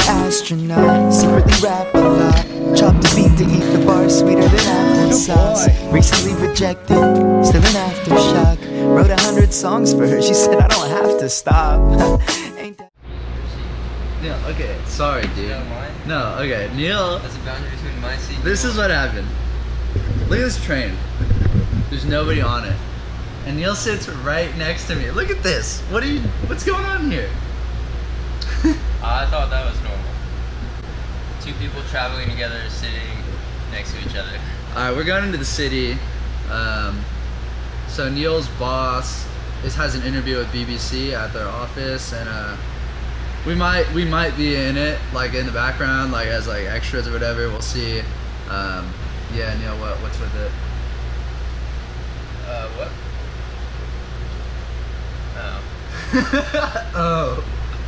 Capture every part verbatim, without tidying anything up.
astronaut, secretly rap a lot. Chopped a beat to eat the bar, sweeter than apple sauce. Recently rejected, still in aftershock. Wrote a hundred songs for her, she said I don't have to stop. Ain't that Neil, okay, sorry dude. No, okay, Neil. That's a boundary between my seat. This is what happened. Look at this train. There's nobody on it. And Neil sits right next to me. Look at this. What are you, what's going on here? I thought that was normal. Two people traveling together sitting next to each other. Alright, we're going into the city. Um, so Neil's boss is, has an interview with B B C at their office, and uh, we might we might be in it, like in the background, like as like extras or whatever. We'll see. Um, yeah, Neil, what what's with it? Uh, what? Oh. Oh.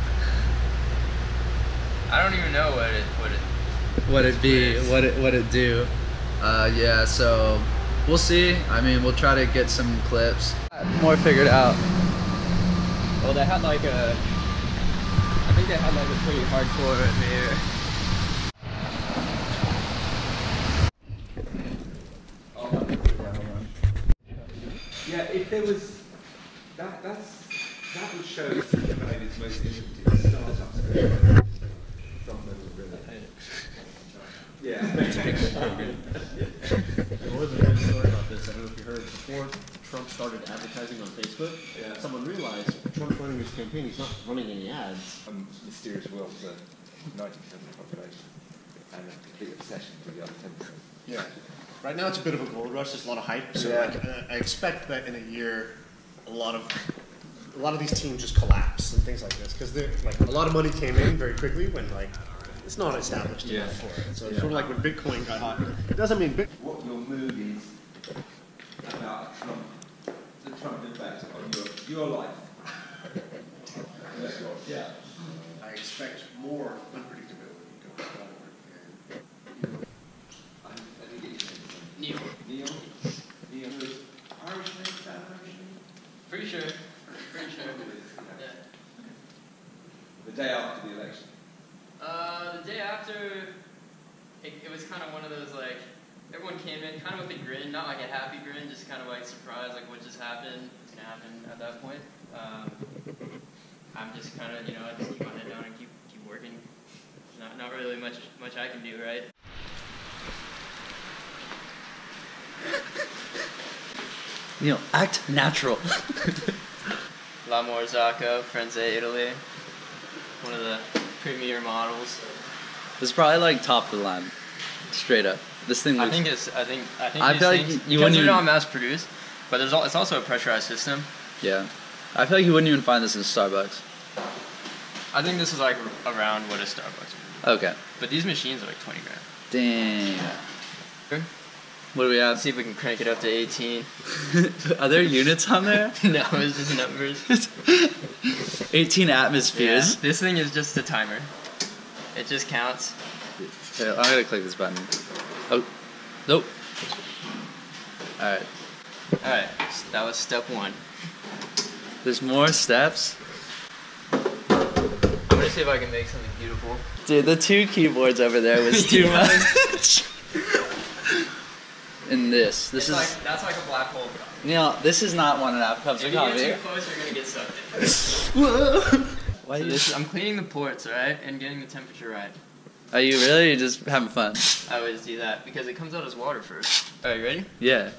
I don't even know what it what it What it be? What it what it do? Uh, yeah. So we'll see. I mean, we'll try to get some clips. More figured out. Well, they had like a. I think they had like a pretty hardcore mirror. Yeah, if there was that, that's that would show Silicon Valley's most innovative startups. Some of them are really. Yeah. There was a good story about this. I don't know if you heard. Before Trump started advertising on Facebook, Yeah. someone realized Trump's running his campaign. He's not running any ads. Um, mysterious world for ninety percent of the population, and a complete obsession for the other ten percent. Yeah. Right now it's a bit of a gold rush. There's a lot of hype. So Yeah. like, uh, I expect that in a year, a lot of a lot of these teams just collapse and things like this because like a lot of money came in very quickly when like it's not established Yeah. enough for it. So it's Yeah. sort of like when Bitcoin got hot. It doesn't mean Bitcoin. What your mood is about Trump, the Trump effect on your your life. Yeah. I expect more unpredictability going forward. And, I, I think it's Neil. Neil. Neil is Irish name, is that an Irish name? Pretty sure. Pretty sure. Yeah. The day after the election. Uh, the day after, it, it was kind of one of those like, everyone came in kind of with a grin, not like a happy grin, just kind of like surprised, like what just happened, what's gonna happen at that point. Um, I'm just kind of, you know, I just keep my head down and keep keep working. Not not really much much I can do, right? Neil, act natural. L'Amore Zacco, Firenze, Italy. One of the premier models. This is probably like top of the line, straight up. This thing. I Looks, think it's. I think. I think. I these feel like things, you because wouldn't they're even- not mass produced, but there's al- it's also a pressurized system. yeah. I feel like you wouldn't even find this in Starbucks. I think this is like around what a Starbucks would be. Okay. But these machines are like twenty grand. Dang. What do we have? Let's see if we can crank it up to eighteen. Are there units on there? No, it's just numbers. eighteen atmospheres. Yeah, this thing is just a timer. It just counts. Okay, I'm gonna click this button. Oh, nope. All right. All right, that was step one. There's more steps. I'm gonna see if I can make something beautiful. Dude, the two keyboards over there was too Yeah. much. And this, this It's is. like, that's like a black hole. Neil, this is not one and a half cups If of you coffee. get too close, you're gonna get sucked in. Whoa. Why So you this, I'm cleaning the ports, alright, and getting the temperature right. Are you really? You're just having fun? I always do that because it comes out as water first. Are you ready? Yeah.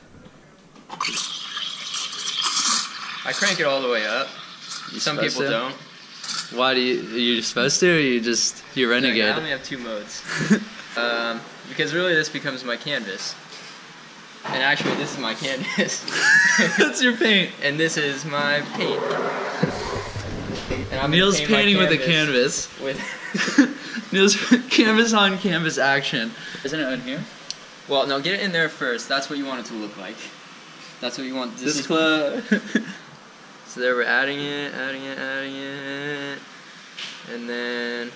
I crank it all the way up. You Some supposed people to? don't. Why do you? Are you supposed to, or you just you Like, renegade? I only have two modes. um, because really, this becomes my canvas. And actually, this is my canvas. That's your paint. And this is my paint. And I'm gonna Neil's paint my painting with a canvas. With Neil's canvas on canvas action. Isn't it in here? well, no, get it in there first. That's what you want it to look like. That's what you want. This, This is club. So there we're adding it, adding it, adding it, and then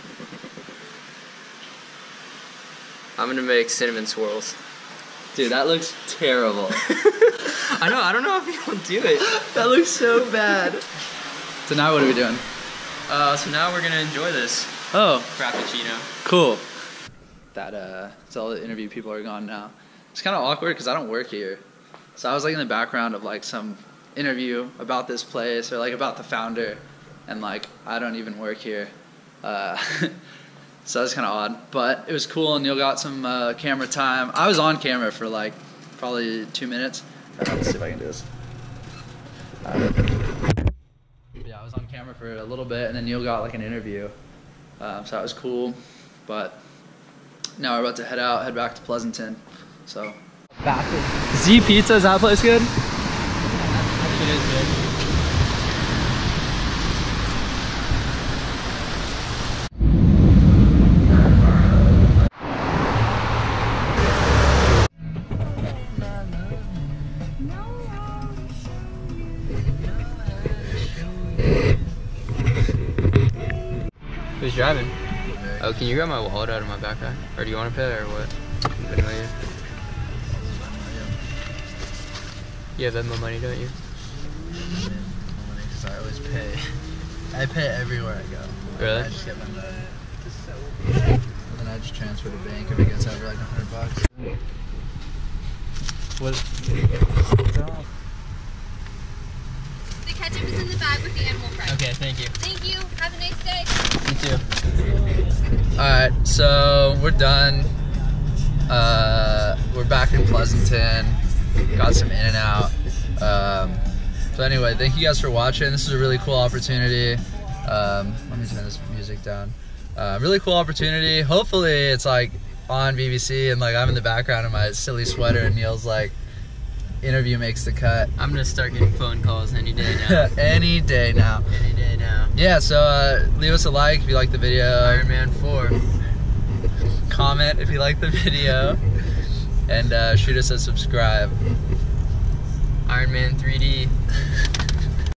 I'm gonna make cinnamon swirls. Dude, that looks terrible. I know. I don't know if you will do it. That looks so bad. So now what are we doing? Uh, so now we're gonna enjoy this. Oh, Frappuccino. cool. That uh, so all the interview people are gone now. It's kind of awkward because I don't work here, so I was like in the background of like some interview about this place or like about the founder, and like I don't even work here, uh, so that's kind of odd. But it was cool, and Neil got some uh, camera time. I was on camera for like probably two minutes. Let's see if I can do this. Uh, yeah, I was on camera for a little bit, and then Neil got like an interview, um, so that was cool. But now we're about to head out, head back to Pleasanton. So back to Z Pizza. Is that place good? It is good. Who's driving? Oh, can you grab my wallet out of my backpack? Or do you want to pay or what? I know you. You have Venmo money, don't you? Because I always pay. I pay everywhere I go. Really? I just get my money. And then I just transfer to bank if it gets over like a hundred bucks. What? The ketchup is in the bag with the animal fries. Okay, thank you. Thank you. Have a nice day. You too. Alright, so we're done. Uh, we're back in Pleasanton. Got some in and out. Um, so anyway, thank you guys for watching. This is a really cool opportunity. Um, let me turn this music down. Uh, really cool opportunity. Hopefully it's like on B B C and like I'm in the background in my silly sweater and Neil's like, interview makes the cut. I'm gonna start getting phone calls any day now. Any day now. Any day now. Yeah, so uh, leave us a like if you like the video. Iron Man four. Comment if you like the video. And uh, shoot us a subscribe. Iron Man three D.